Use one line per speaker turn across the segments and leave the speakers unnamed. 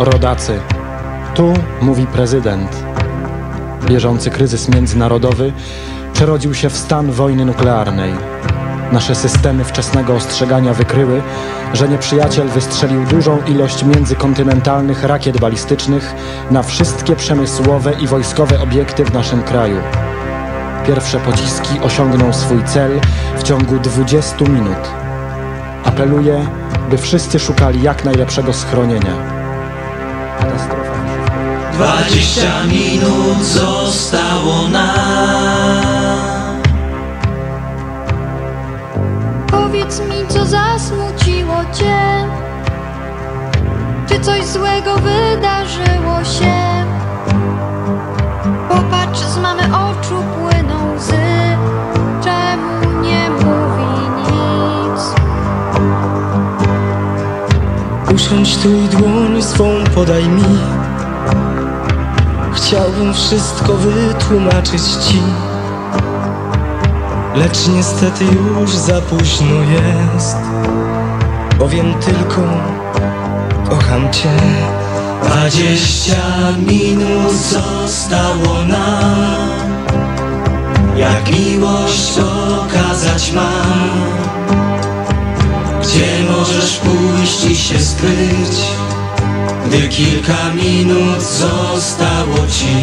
Rodacy, tu mówi prezydent. Bieżący kryzys międzynarodowy przerodził się w stan wojny nuklearnej. Nasze systemy wczesnego ostrzegania wykryły, że nieprzyjaciel wystrzelił dużą ilość międzykontynentalnych rakiet balistycznych na wszystkie przemysłowe i wojskowe obiekty w naszym kraju. Pierwsze pociski osiągną swój cel w ciągu 20 minut. Apeluję, by wszyscy szukali jak najlepszego schronienia. Katastrofa.
20 minut zostało nam.
Powiedz mi, co zasmuciło cię? Czy coś złego wydarzyło się? Popatrz, z mamy oczu płyną łzy. Czemu nie mówi nic?
Usiądź tu i dłoń swą podaj mi. Chciałbym wszystko wytłumaczyć ci, lecz niestety już za późno jest. Powiem tylko, kocham cię.
20 minut zostało nam. Jak miłość okazać mam? Gdzie możesz pójść i się skryć, gdy kilka minut zostało ci?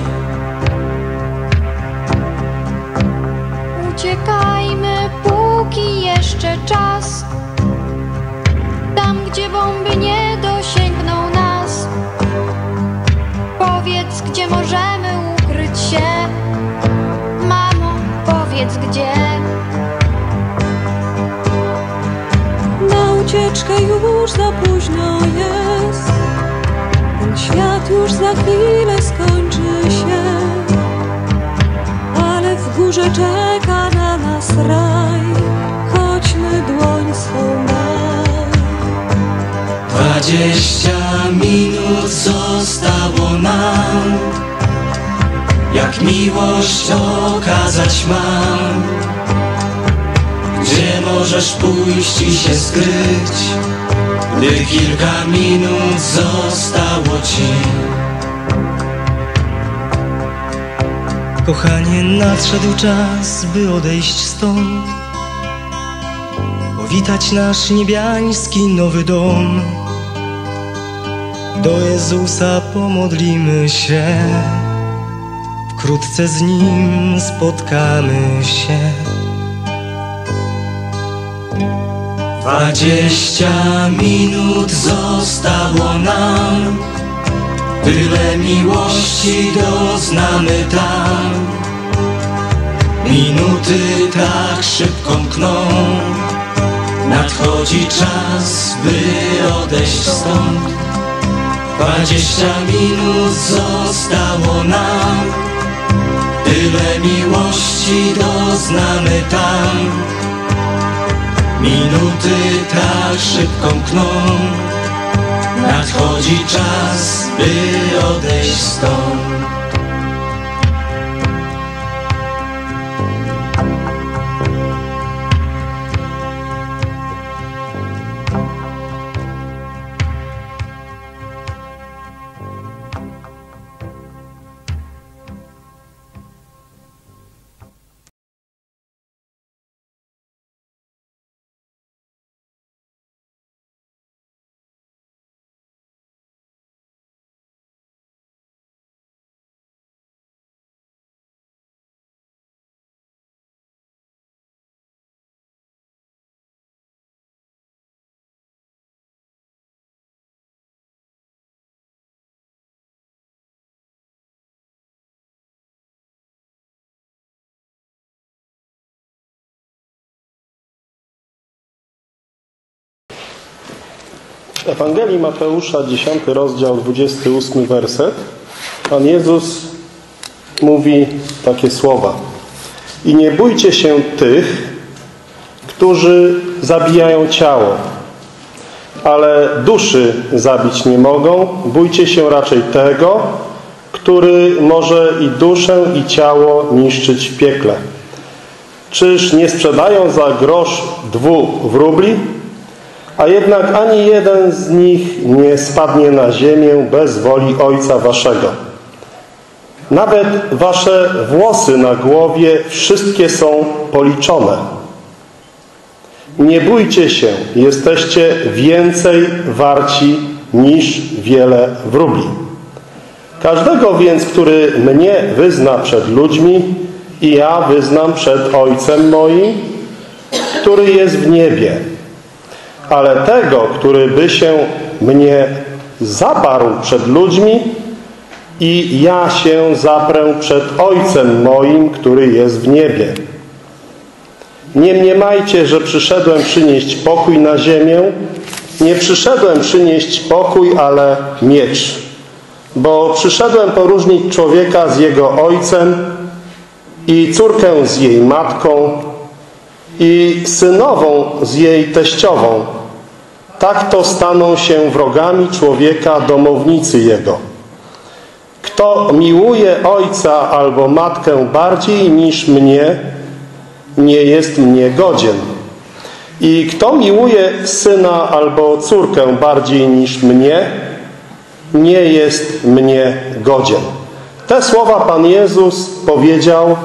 Uciekajmy, póki jeszcze czas. Tam, gdzie bomby nie dosięgną nas. Powiedz, gdzie możemy ukryć się. Mamo, powiedz, gdzie.
Na ucieczkę już za późno jest. Ten świat już za chwilę skończy się. Ale w górze czeka na nas raj. Chodźmy, dłoń swą daj.
20 minut zostało nam. Jak miłość okazać mam? Gdzie możesz pójść i się skryć, gdy kilka minut zostało ci?
Kochanie, nadszedł czas, by odejść stąd, powitać nasz niebiański nowy dom. Do Jezusa pomodlimy się, wkrótce z Nim spotkamy się.
20 minut zostało nam. Tyle miłości doznamy tam. Minuty tak szybko mkną. Nadchodzi czas, by odejść stąd. 20 minut zostało nam. Tyle miłości doznamy tam. Minuty tak szybko mkną. Nadchodzi czas, by odejść stąd.
Ewangelii Mateusza, 10 rozdział, 28 werset. Pan Jezus mówi takie słowa. I nie bójcie się tych, którzy zabijają ciało, ale duszy zabić nie mogą. Bójcie się raczej tego, który może i duszę, i ciało niszczyć w piekle. Czyż nie sprzedają za grosz 2 wróbli? A jednak ani jeden z nich nie spadnie na ziemię bez woli Ojca waszego. Nawet wasze włosy na głowie wszystkie są policzone. Nie bójcie się, jesteście więcej warci niż wiele wróbli. Każdego więc, który mnie wyzna przed ludźmi, i ja wyznam przed Ojcem moim, który jest w niebie. Ale tego, który by się mnie zaparł przed ludźmi, i ja się zaprę przed Ojcem moim, który jest w niebie. Nie mniemajcie, że przyszedłem przynieść pokój na ziemię. Nie przyszedłem przynieść pokój, ale miecz. Bo przyszedłem poróżnić człowieka z jego ojcem i córkę z jej matką i synową z jej teściową. Tak to staną się wrogami człowieka domownicy jego. Kto miłuje ojca albo matkę bardziej niż mnie, nie jest mnie godzien. I kto miłuje syna albo córkę bardziej niż mnie, nie jest mnie godzien. Te słowa Pan Jezus powiedział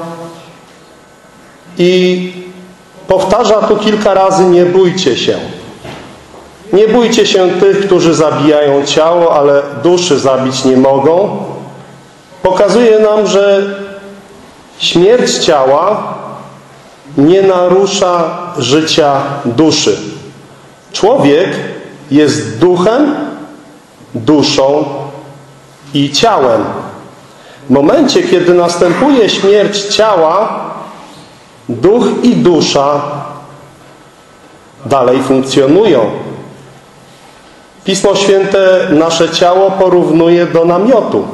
i powtarza tu kilka razy: nie bójcie się. Nie bójcie się tych, którzy zabijają ciało, ale duszy zabić nie mogą. Pokazuje nam, że śmierć ciała nie narusza życia duszy. Człowiek jest duchem, duszą i ciałem. W momencie, kiedy następuje śmierć ciała, duch i dusza dalej funkcjonują. Pismo Święte nasze ciało porównuje do namiotu.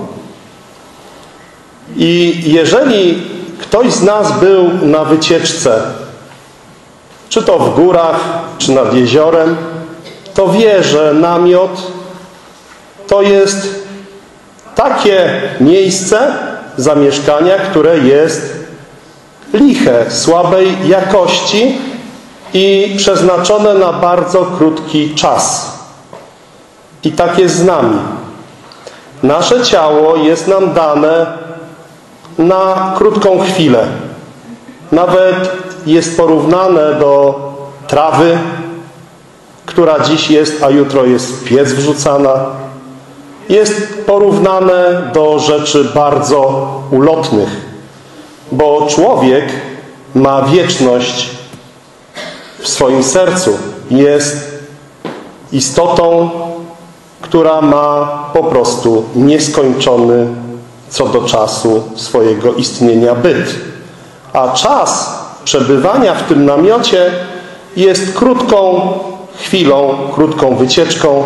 I jeżeli ktoś z nas był na wycieczce, czy to w górach, czy nad jeziorem, to wie, że namiot to jest takie miejsce zamieszkania, które jest liche, słabej jakości i przeznaczone na bardzo krótki czas. I tak jest z nami. Nasze ciało jest nam dane na krótką chwilę. Nawet jest porównane do trawy, która dziś jest, a jutro jest w piec wrzucana. Jest porównane do rzeczy bardzo ulotnych, bo człowiek ma wieczność w swoim sercu. Jest istotą, która ma po prostu nieskończony co do czasu swojego istnienia byt. A czas przebywania w tym namiocie jest krótką chwilą, krótką wycieczką.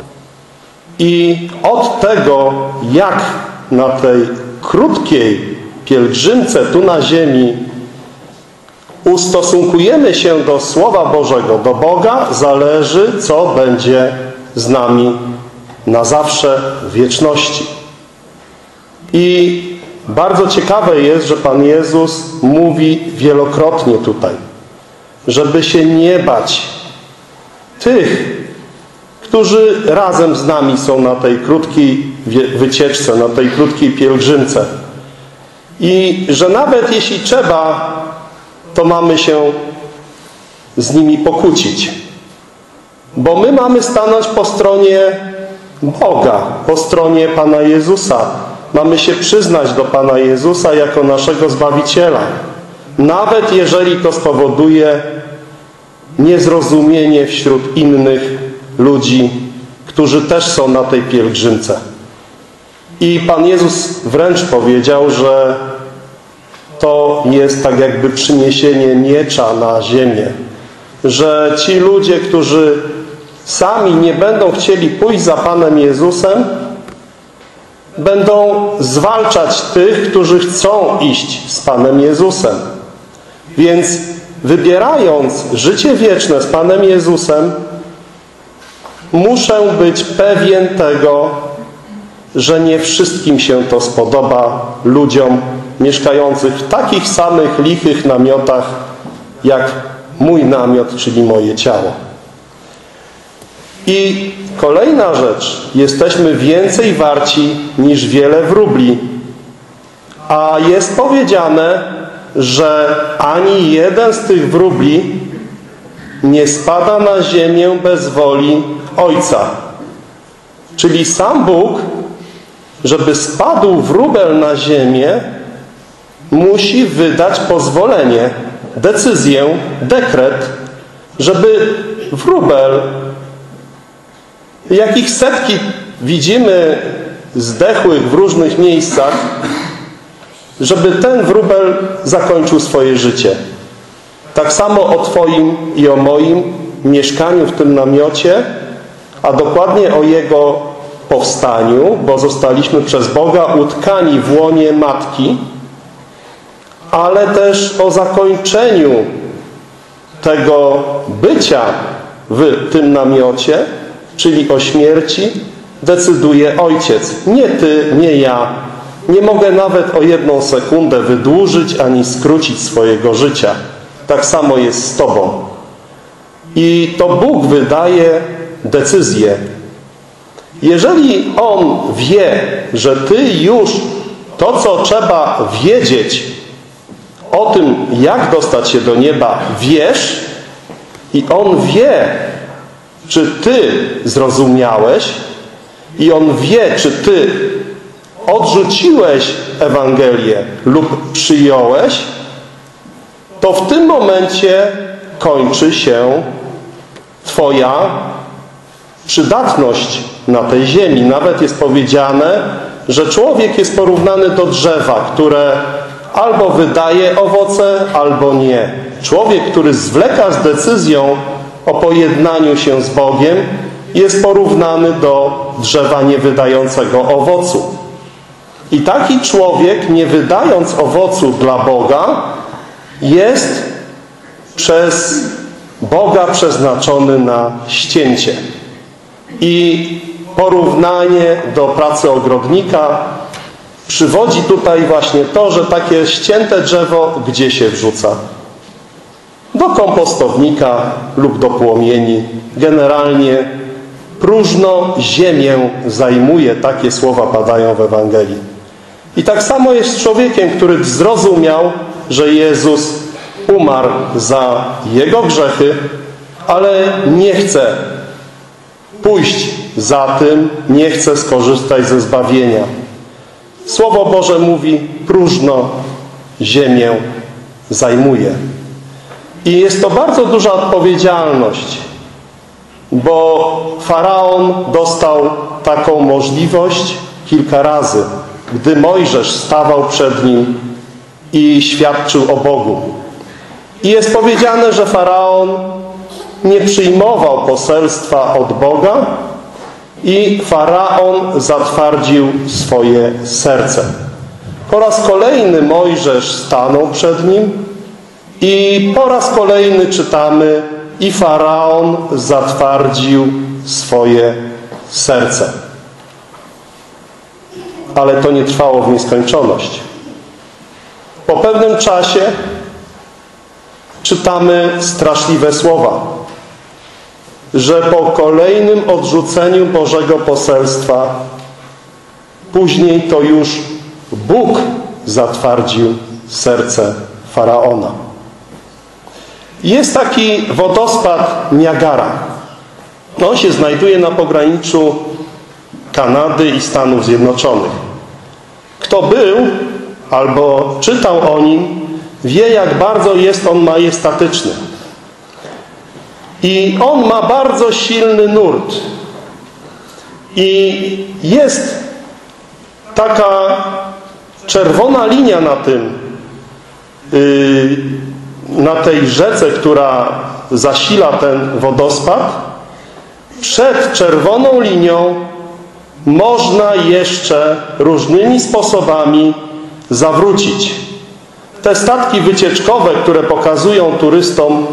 I od tego, jak na tej krótkiej pielgrzymce tu na ziemi ustosunkujemy się do Słowa Bożego, do Boga, zależy, co będzie z nami na zawsze w wieczności. I bardzo ciekawe jest, że Pan Jezus mówi wielokrotnie tutaj, żeby się nie bać tych, którzy razem z nami są na tej krótkiej wycieczce, na tej krótkiej pielgrzymce. I że nawet jeśli trzeba, to mamy się z nimi pokłócić. Bo my mamy stanąć po stronie Boga, po stronie Pana Jezusa. Mamy się przyznać do Pana Jezusa jako naszego Zbawiciela. Nawet jeżeli to spowoduje niezrozumienie wśród innych ludzi, którzy też są na tej pielgrzymce. I Pan Jezus wręcz powiedział, że to jest tak jakby przyniesienie miecza na ziemię. Że ci ludzie, którzy sami nie będą chcieli pójść za Panem Jezusem, będą zwalczać tych, którzy chcą iść z Panem Jezusem. Więc wybierając życie wieczne z Panem Jezusem, muszę być pewien tego, że nie wszystkim się to spodoba ludziom mieszkających w takich samych lichych namiotach, jak mój namiot, czyli moje ciało. I kolejna rzecz. Jesteśmy więcej warci niż wiele wróbli. A jest powiedziane, że ani jeden z tych wróbli nie spada na ziemię bez woli Ojca. Czyli sam Bóg, żeby spadł wróbel na ziemię, musi wydać pozwolenie, decyzję, dekret, żeby wróbel, jakich setki widzimy zdechłych w różnych miejscach, żeby ten wróbel zakończył swoje życie. Tak samo o Twoim i o moim mieszkaniu w tym namiocie, a dokładnie o jego powstaniu, bo zostaliśmy przez Boga utkani w łonie Matki, ale też o zakończeniu tego bycia w tym namiocie, czyli o śmierci, decyduje Ojciec. Nie Ty, nie ja. Nie mogę nawet o 1 sekundę wydłużyć ani skrócić swojego życia. Tak samo jest z Tobą. I to Bóg wydaje decyzję. Jeżeli On wie, że Ty już to, co trzeba wiedzieć o tym, jak dostać się do nieba, wiesz, i On wie, czy Ty zrozumiałeś, i On wie, czy Ty odrzuciłeś Ewangelię lub przyjąłeś, to w tym momencie kończy się Twoja przydatność na tej ziemi. Nawet jest powiedziane, że człowiek jest porównany do drzewa, które albo wydaje owoce, albo nie. Człowiek, który zwleka z decyzją o pojednaniu się z Bogiem, jest porównany do drzewa niewydającego owocu. I taki człowiek, nie wydając owocu dla Boga, jest przez Boga przeznaczony na ścięcie. I porównanie do pracy ogrodnika przywodzi tutaj właśnie to, że takie ścięte drzewo gdzie się wrzuca? Do kompostownika lub do płomieni. Generalnie próżno ziemię zajmuje. Takie słowa padają w Ewangelii. I tak samo jest z człowiekiem, który zrozumiał, że Jezus umarł za jego grzechy, ale nie chce pójść za tym, nie chce skorzystać ze zbawienia. Słowo Boże mówi, próżno ziemię zajmuje. I jest to bardzo duża odpowiedzialność, bo Faraon dostał taką możliwość kilka razy, gdy Mojżesz stawał przed nim i świadczył o Bogu. I jest powiedziane, że Faraon nie przyjmował poselstwa od Boga i Faraon zatwardził swoje serce. Po raz kolejny Mojżesz stanął przed nim i po raz kolejny czytamy, i Faraon zatwardził swoje serce. Ale to nie trwało w nieskończoność. Po pewnym czasie czytamy straszliwe słowa, że po kolejnym odrzuceniu Bożego poselstwa później to już Bóg zatwardził serce Faraona. Jest taki wodospad Niagara. On się znajduje na pograniczu Kanady i Stanów Zjednoczonych. Kto był albo czytał o nim, wie, jak bardzo jest on majestatyczny. I on ma bardzo silny nurt. I jest taka czerwona linia na tym, na tej rzece, która zasila ten wodospad. Przed czerwoną linią można jeszcze różnymi sposobami zawrócić. Te statki wycieczkowe, które pokazują turystom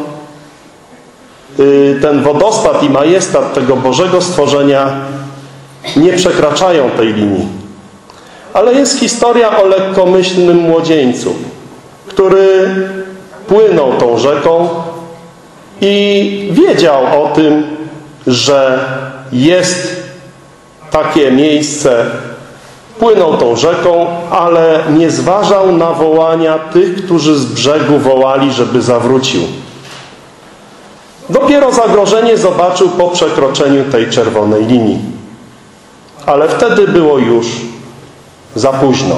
ten wodospad i majestat tego Bożego stworzenia, nie przekraczają tej linii. Ale jest historia o lekkomyślnym młodzieńcu, który płynął tą rzeką i wiedział o tym, że jest takie miejsce, płynął tą rzeką, ale nie zważał na wołania tych, którzy z brzegu wołali, żeby zawrócił. Dopiero zagrożenie zobaczył po przekroczeniu tej czerwonej linii. Ale wtedy było już za późno.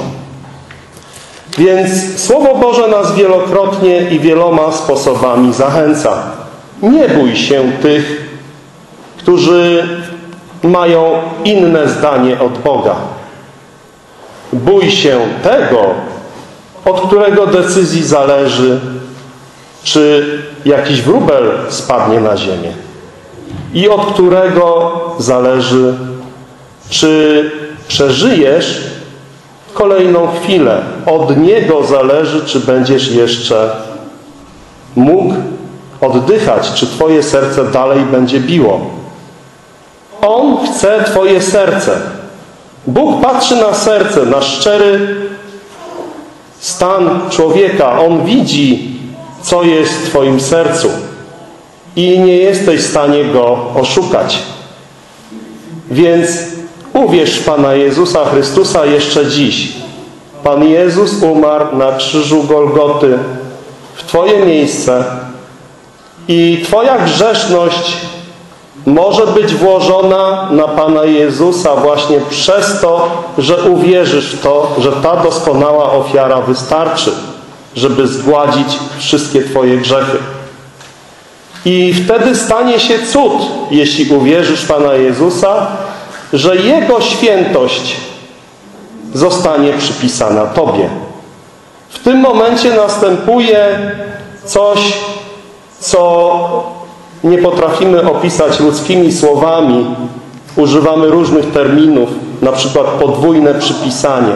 Więc Słowo Boże nas wielokrotnie i wieloma sposobami zachęca. Nie bój się tych, którzy mają inne zdanie od Boga. Bój się tego, od którego decyzji zależy, czy jakiś wróbel spadnie na ziemię i od którego zależy, czy przeżyjesz kolejną chwilę. Od niego zależy, czy będziesz jeszcze mógł oddychać, czy twoje serce dalej będzie biło. On chce twoje serce. Bóg patrzy na serce, na szczery stan człowieka. On widzi, co jest w twoim sercu i nie jesteś w stanie go oszukać. Więc uwierz w Pana Jezusa Chrystusa jeszcze dziś. Pan Jezus umarł na krzyżu Golgoty w twoje miejsce i twoja grzeszność może być włożona na Pana Jezusa właśnie przez to, że uwierzysz w to, że ta doskonała ofiara wystarczy, żeby zgładzić wszystkie twoje grzechy. I wtedy stanie się cud, jeśli uwierzysz w Pana Jezusa, że Jego świętość zostanie przypisana tobie. W tym momencie następuje coś, co nie potrafimy opisać ludzkimi słowami. Używamy różnych terminów, na przykład podwójne przypisanie.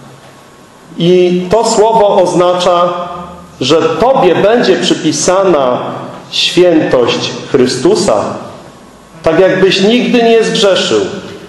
I to słowo oznacza, że tobie będzie przypisana świętość Chrystusa, tak jakbyś nigdy nie zgrzeszył.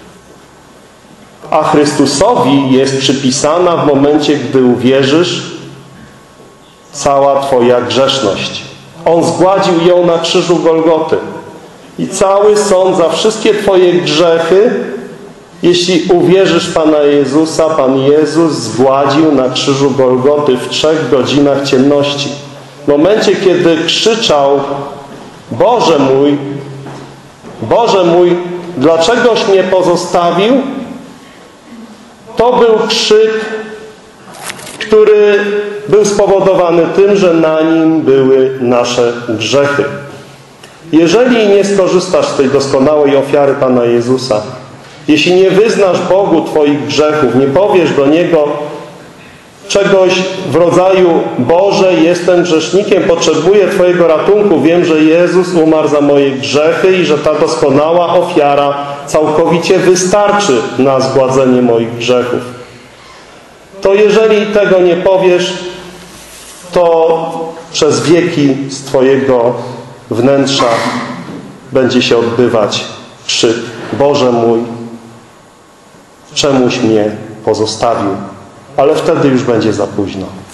A Chrystusowi jest przypisana w momencie, gdy uwierzysz, cała twoja grzeszność. On zgładził ją na krzyżu Golgoty. I cały sąd za wszystkie twoje grzechy, jeśli uwierzysz w Pana Jezusa, Pan Jezus zgładził na krzyżu Golgoty w 3 godzinach ciemności. W momencie, kiedy krzyczał: Boże mój, dlaczegoś mnie pozostawił? To był krzyk, który był spowodowany tym, że na nim były nasze grzechy. Jeżeli nie skorzystasz z tej doskonałej ofiary Pana Jezusa, jeśli nie wyznasz Bogu twoich grzechów, nie powiesz do Niego czegoś w rodzaju: Boże, jestem grzesznikiem, potrzebuję Twojego ratunku, wiem, że Jezus umarł za moje grzechy i że ta doskonała ofiara całkowicie wystarczy na zgładzenie moich grzechów. To jeżeli tego nie powiesz, to przez wieki z twojego wnętrza będzie się odbywać krzyk: Boże mój, czemuś mnie pozostawił? Ale wtedy już będzie za późno.